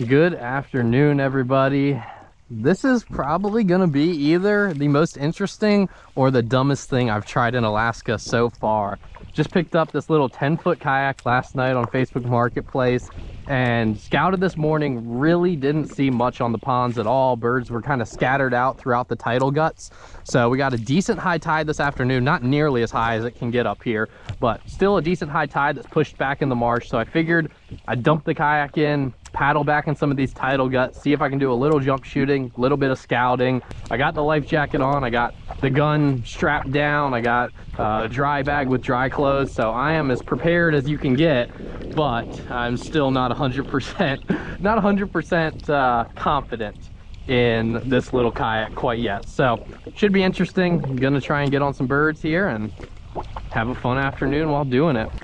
Good afternoon, everybody. This is probably gonna be either the most interesting or the dumbest thing I've tried in Alaska so far. Just picked up this little 10-foot kayak last night on Facebook Marketplace and scouted this morning. Really didn't see much on the ponds at all. Birds were kind of scattered out throughout the tidal guts. So we got a decent high tide this afternoon, not nearly as high as it can get up here, but still a decent high tide that's pushed back in the marsh. So I figured I'd dump the kayak in, paddle back in some of these tidal guts, see if I can do a little jump shooting, a little bit of scouting. I got the life jacket on, I got the gun strapped down, I got a dry bag with dry clothes, so I am as prepared as you can get, but I'm still not 100% confident in this little kayak quite yet. So should be interesting. I'm gonna try and get on some birds here and have a fun afternoon while doing it.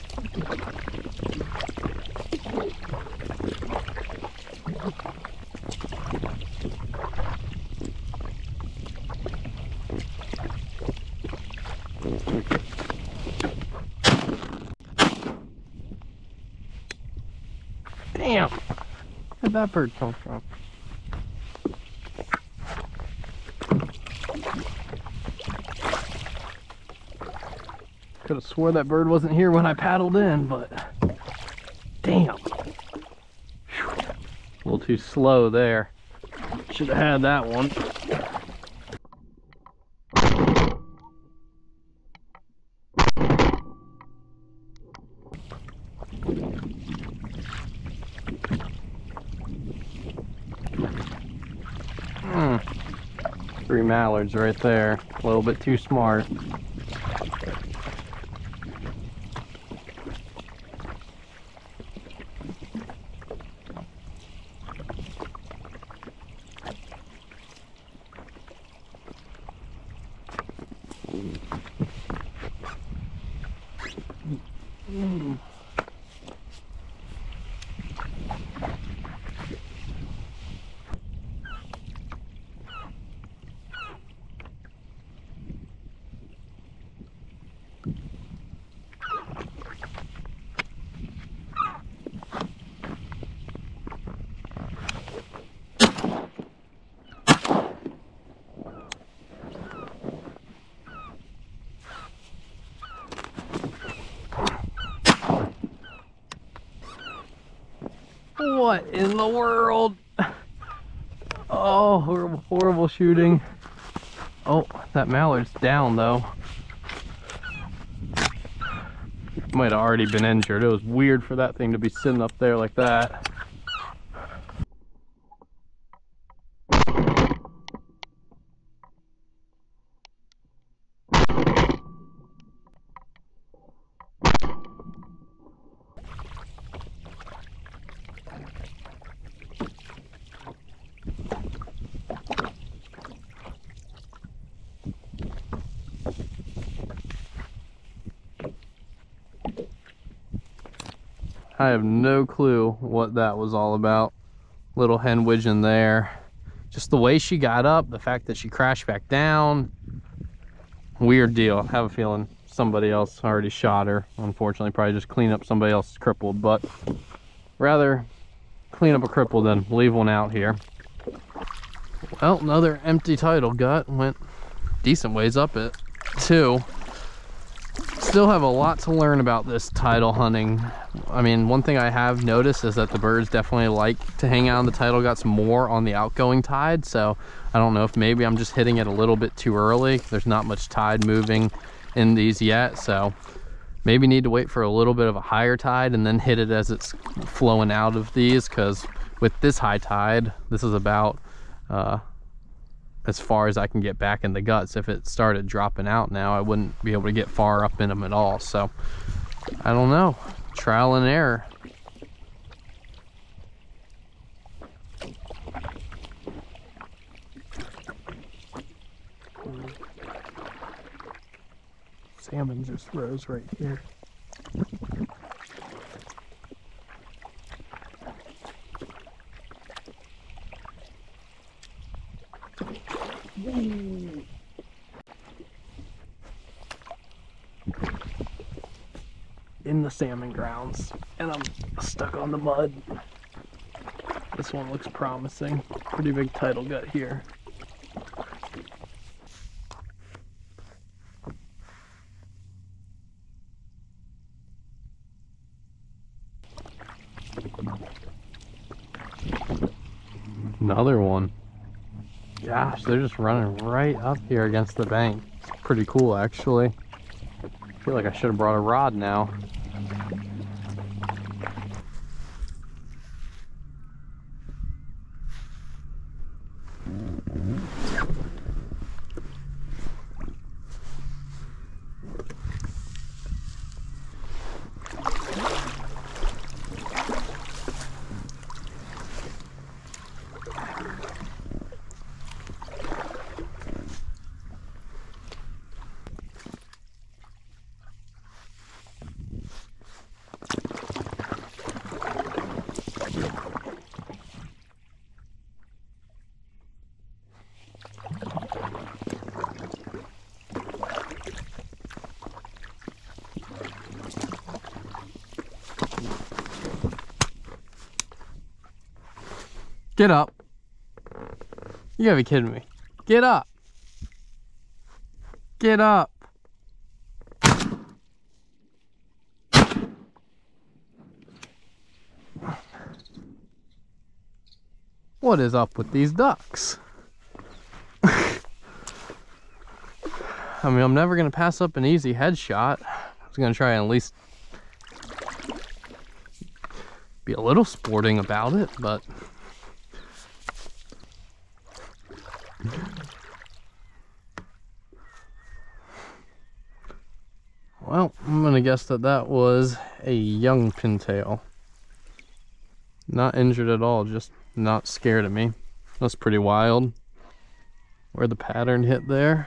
Damn, where'd that bird come from? Could have swore that bird wasn't here when I paddled in, but damn. Whew. A little too slow there. Should have had that one. Three mallards right there. A little bit too smart. What in the world? Oh, horrible, horrible shooting. Oh, that mallard's down though. Might have already been injured. It was weird for that thing to be sitting up there like that. I have no clue what that was all about. Little hen widgeon there. Just the way she got up, the fact that she crashed back down. Weird deal. I have a feeling somebody else already shot her. Unfortunately, probably just clean up somebody else's crippled, but rather clean up a crippled than leave one out here. Well, another empty tidal gut. Went decent ways up it too. Still have a lot to learn about this tidal hunting. I mean, one thing I have noticed is that the birds definitely like to hang out on the tidal guts more on the outgoing tide. So I don't know if maybe I'm just hitting it a little bit too early. There's not much tide moving in these yet, so maybe need to wait for a little bit of a higher tide and then hit it as it's flowing out of these, because with this high tide, this is about as far as I can get back in the guts. If it started dropping out now, I wouldn't be able to get far up in them at all. So I don't know, trial and error. Salmon just rose right here. In the salmon grounds, and I'm stuck on the mud. This one looks promising. Pretty big tidal gut here. Another one. Gosh, they're just running right up here against the bank. It's pretty cool, actually. I feel like I should have brought a rod now. Get up. You gotta be kidding me. Get up. Get up. What is up with these ducks? I mean, I'm never gonna pass up an easy headshot. I was gonna try and at least be a little sporting about it, but well, I'm gonna guess that that was a young pintail. Not injured at all, just not scared of me. That's pretty wild. Where the pattern hit there.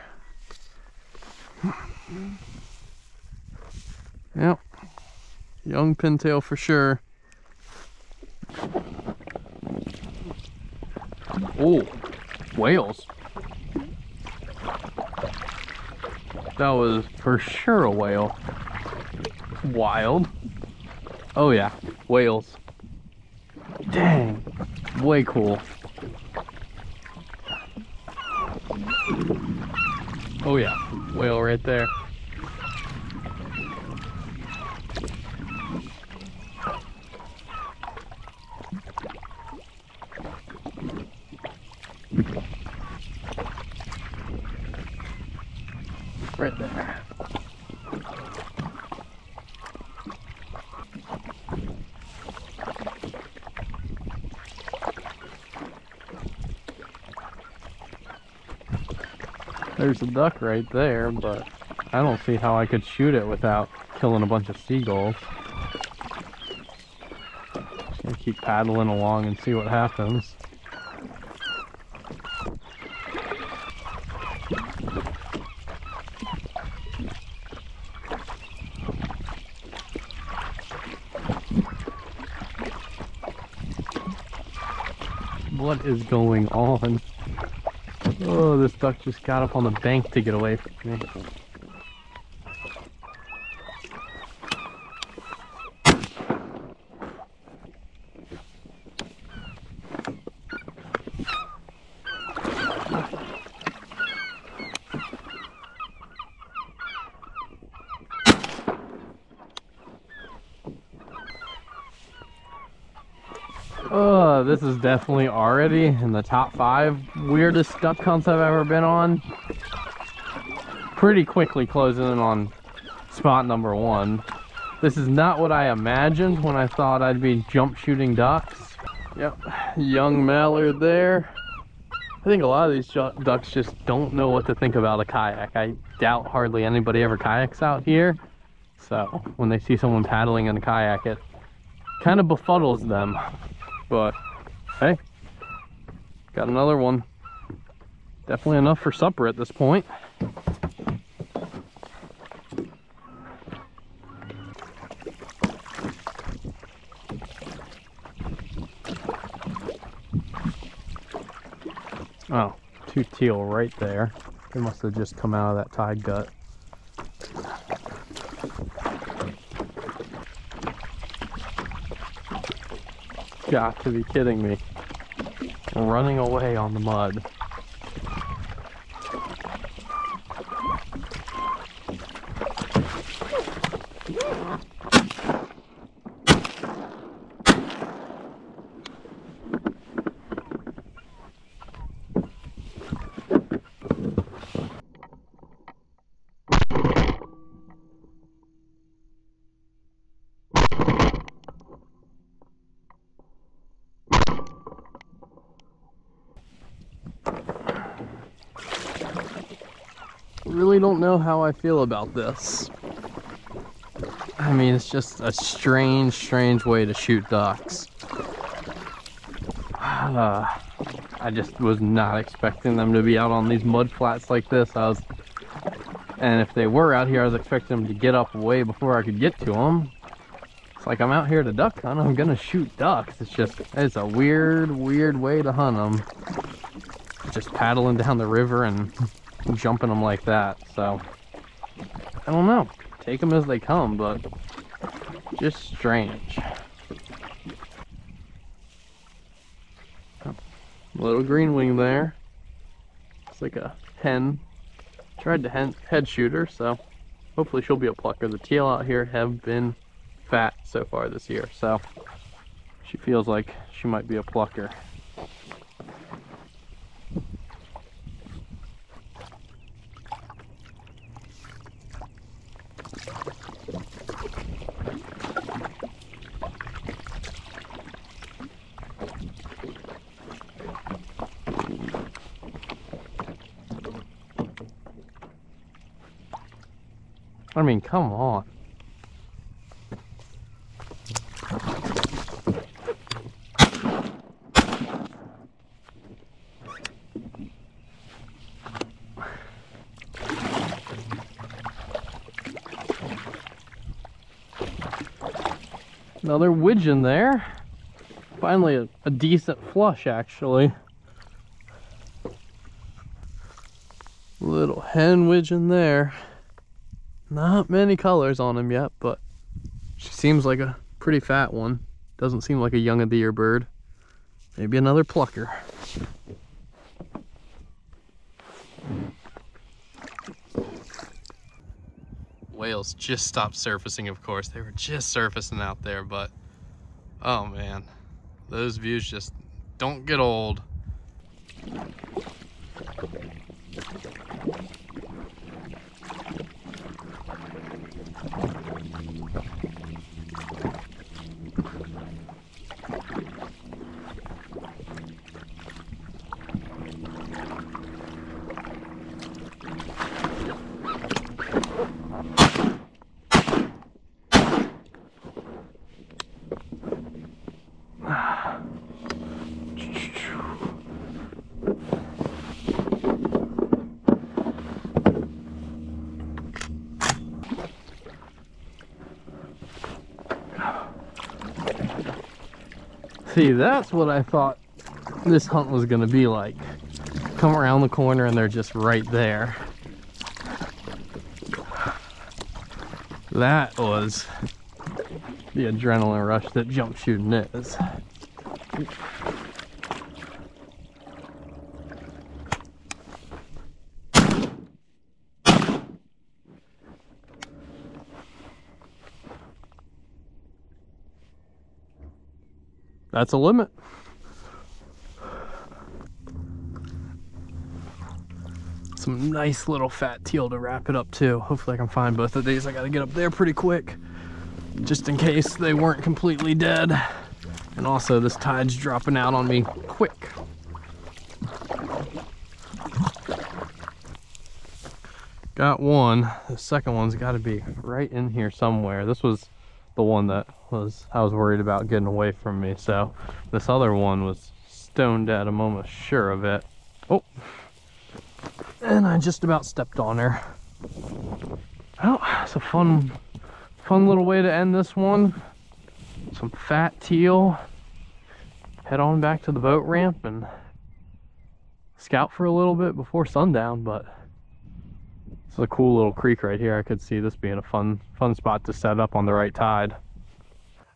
Yep. Young pintail for sure. Oh, whales. That was for sure a whale. Wild. Oh yeah, whales. Dang, way cool. Oh yeah, whale right there. Right there. There's a duck right there, but I don't see how I could shoot it without killing a bunch of seagulls. Just gonna keep paddling along and see what happens. What is going on? Oh, this duck just got up on the bank to get away from me. Oh, this is definitely already in the top 5 weirdest duck hunts I've ever been on. Pretty quickly closing in on spot number 1. This is not what I imagined when I thought I'd be jump shooting ducks. Yep, young mallard there. I think a lot of these ducks just don't know what to think about a kayak. I doubt hardly anybody ever kayaks out here. So when they see someone paddling in a kayak, it kind of befuddles them. But hey, got another one. Definitely enough for supper at this point. Oh, 2 teal right there. They must have just come out of that tide gut. Got to be kidding me. running away on the mud. Really don't know how I feel about this. I mean, it's just a strange way to shoot ducks. I just was not expecting them to be out on these mud flats like this. And if they were out here, I was expecting them to get up way before I could get to them. It's like I'm out here to duck hunt. I'm gonna shoot ducks. It's a weird way to hunt them. Just paddling down the river and jumping them like that. So I don't know, take them as they come, but just strange. Little green wing there. It's like a hen. Tried to head shoot her, so hopefully she'll be a plucker. The teal out here have been fat so far this year, so she feels like she might be a plucker. I mean, come on. Another widgeon there. Finally a decent flush, actually. Little hen widgeon there. Not many colors on him yet, but she seems like a pretty fat one. Doesn't seem like a young of the year bird. Maybe another plucker. Whales just stopped surfacing, of course. They were just surfacing out there, but oh man, those views just don't get old. See, that's what I thought this hunt was gonna be like. Come around the corner and they're just right there. That was the adrenaline rush that jump shooting is. That's a limit. Some nice little fat teal to wrap it up too. Hopefully I can find both of these. I gotta get up there pretty quick, just in case they weren't completely dead. And also this tide's dropping out on me quick. Got one. The second one's gotta be right in here somewhere. This was the one that I was worried about getting away from me. So this other one was stone dead. I'm almost sure of it. Oh, and I just about stepped on her. Well, it's a fun little way to end this one. Some fat teal. Head on back to the boat ramp and scout for a little bit before sundown. But it's a cool little creek right here. I could see this being a fun spot to set up on the right tide.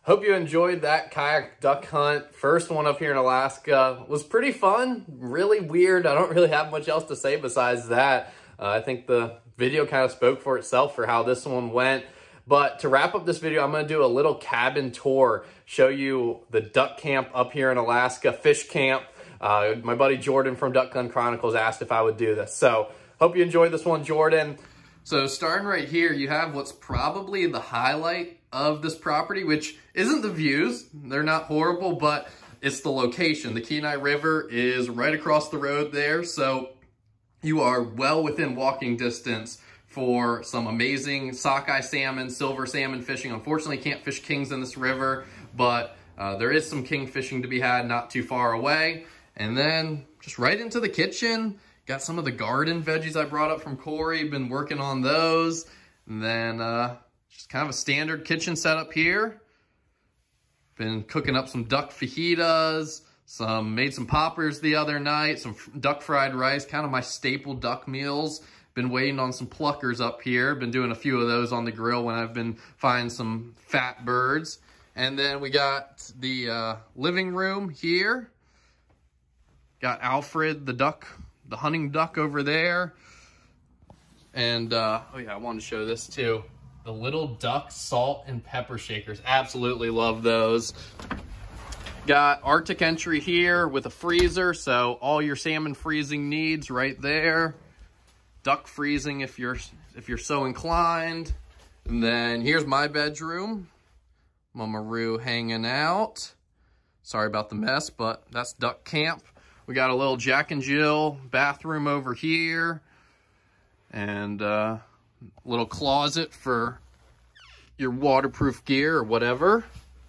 Hope you enjoyed that kayak duck hunt. First one up here in Alaska. Was pretty fun, really weird. I don't really have much else to say besides that. I think the video kind of spoke for itself for how this one went. But to wrap up this video, I'm going to do a little cabin tour, show you the duck camp up here in Alaska, fish camp. My buddy Jordan from Duck Gun Chronicles asked if I would do this. So hope you enjoyed this one, Jordan. So starting right here, you have what's probably the highlight of this property, which isn't the views. They're not horrible, but it's the location. The Kenai River is right across the road there. So you are well within walking distance for some amazing sockeye salmon, silver salmon fishing. Unfortunately, can't fish kings in this river, but there is some king fishing to be had not too far away. And then just right into the kitchen, got some of the garden veggies I brought up from Corey, been working on those. And then just kind of a standard kitchen setup here. Been cooking up some duck fajitas, made some poppers the other night, some duck fried rice, kind of my staple duck meals. Been waiting on some pluckers up here. Been doing a few of those on the grill when I've been finding some fat birds. And then we got the living room here. Got Alfred, the duck, the hunting duck over there. And, oh yeah, I wanted to show this too. The little duck salt and pepper shakers. Absolutely love those. Got Arctic entry here with a freezer, so all your salmon freezing needs right there. Duck freezing if you're so inclined. And then here's my bedroom. Mama Roo hanging out. Sorry about the mess, but that's duck camp. We got a little Jack and Jill bathroom over here. And a little closet for your waterproof gear or whatever.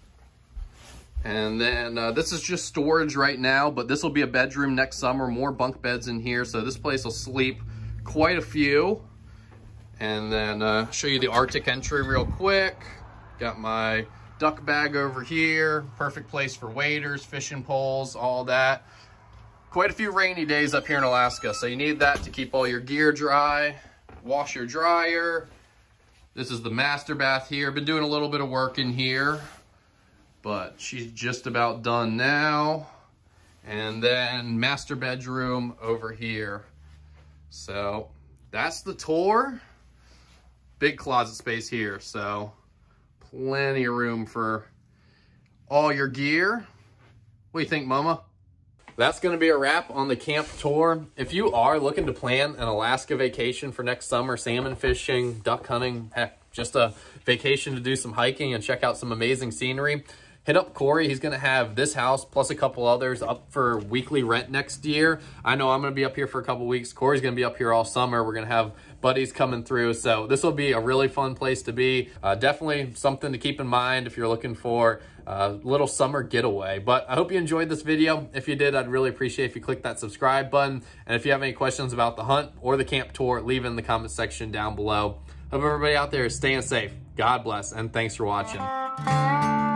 And then this is just storage right now, but this will be a bedroom next summer. More bunk beds in here, so this place will sleep quite a few. And then show you the Arctic entry real quick. Got my duck bag over here. Perfect place for waders, fishing poles, all that. Quite a few rainy days up here in Alaska, so you need that to keep all your gear dry. Washer dryer. This is the master bath here. Been doing a little bit of work in here, but she's just about done now. And then master bedroom over here. So that's the tour. Big closet space here, so plenty of room for all your gear. What do you think, Mama? That's going to be a wrap on the camp tour. If you are looking to plan an Alaska vacation for next summer, salmon fishing, duck hunting, heck, just a vacation to do some hiking and check out some amazing scenery, hit up Corey. He's going to have this house plus a couple others up for weekly rent next year. I know I'm going to be up here for a couple weeks. Corey's going to be up here all summer. We're going to have buddies coming through. So this will be a really fun place to be. Definitely something to keep in mind if you're looking for a little summer getaway. But I hope you enjoyed this video. If you did, I'd really appreciate if you click that subscribe button. And if you have any questions about the hunt or the camp tour, leave it in the comment section down below. Hope everybody out there is staying safe. God bless, and thanks for watching.